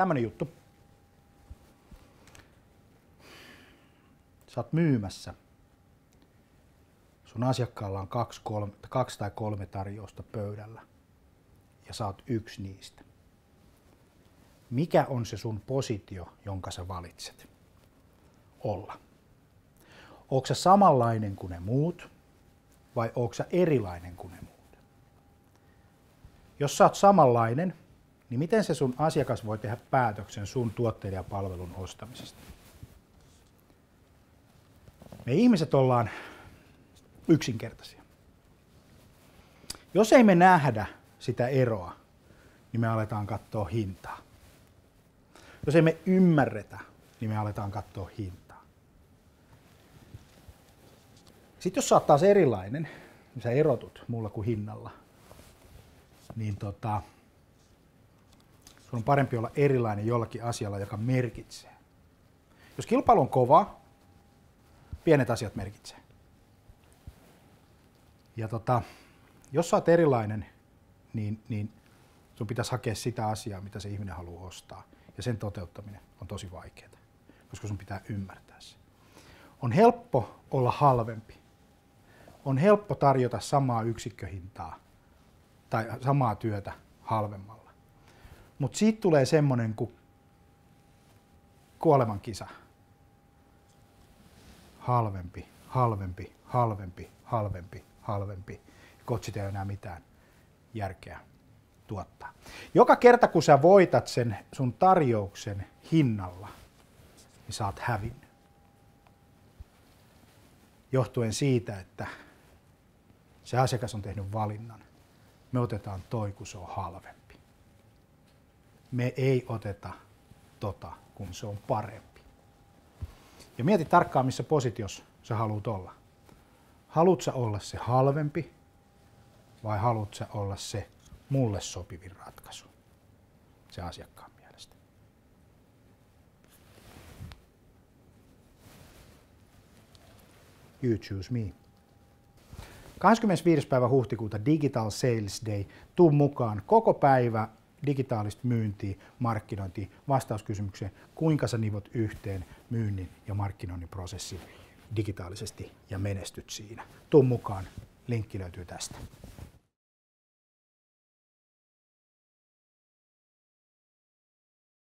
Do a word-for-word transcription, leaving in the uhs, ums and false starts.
Tämmönen juttu. Sä oot myymässä. Sun asiakkaalla on kaksi, kolme, kaksi tai kolme tarjousta pöydällä ja sä oot yksi niistä. Mikä on se sun positio, jonka sä valitset olla? Ootko sä samanlainen kuin ne muut vai ootko sä erilainen kuin ne muut? Jos sä oot samanlainen, niin miten se sun asiakas voi tehdä päätöksen sun tuotteiden ja palvelun ostamisesta? Me ihmiset ollaan yksinkertaisia. Jos ei me nähdä sitä eroa, niin me aletaan katsoa hintaa. Jos ei me ymmärretä, niin me aletaan katsoa hintaa. Sitten jos sä oot taas erilainen, niin sä erotut muulla kuin hinnalla, niin tota, sun on parempi olla erilainen jollakin asialla, joka merkitsee. Jos kilpailu on kova, pienet asiat merkitsee. Ja tota, jos sä oot erilainen, niin, niin sun pitäisi hakea sitä asiaa, mitä se ihminen haluaa ostaa. Ja sen toteuttaminen on tosi vaikeaa, koska sun pitää ymmärtää se. On helppo olla halvempi. On helppo tarjota samaa yksikköhintaa tai samaa työtä halvemmalla. Mutta siitä tulee semmoinen kuin kuoleman kisa. Halvempi, halvempi, halvempi, halvempi, halvempi. Kotsit ei ole enää mitään järkeä tuottaa. Joka kerta kun sä voitat sen sun tarjouksen hinnalla, niin sä oot hävinnyt. Johtuen siitä, että se asiakas on tehnyt valinnan. Me otetaan toi, kun se on halvempi. Me ei oteta tota, kun se on parempi. Ja mieti tarkkaan, missä positiossa sä haluat olla. Haluat sä olla se halvempi vai haluat sä olla se mulle sopivin ratkaisu, se asiakkaan mielestä. You choose me. kahdeskymmenesviides päivä huhtikuuta Digital Sales Day. Tuu mukaan koko päivä digitaalista myyntiä, markkinointia, vastauskysymykseen, kuinka sä nivot yhteen myynnin ja markkinoinnin prosessin digitaalisesti ja menestyt siinä. Tuu mukaan, linkki löytyy tästä.